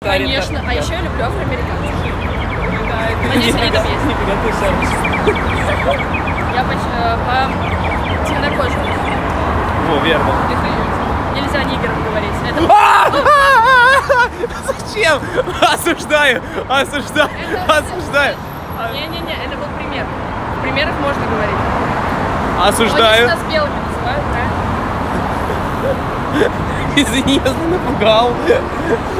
Конечно, а еще я люблю афроамериканцев. Надеюсь, они там есть. Я по темнокожим. О, верно. Нельзя нигерам говорить. Зачем? Осуждаю, осуждаю, осуждаю. Не-не-не, это был пример. В примерах можно говорить. Осуждаю. Они нас белыми называют, правильно? Извини, я напугал.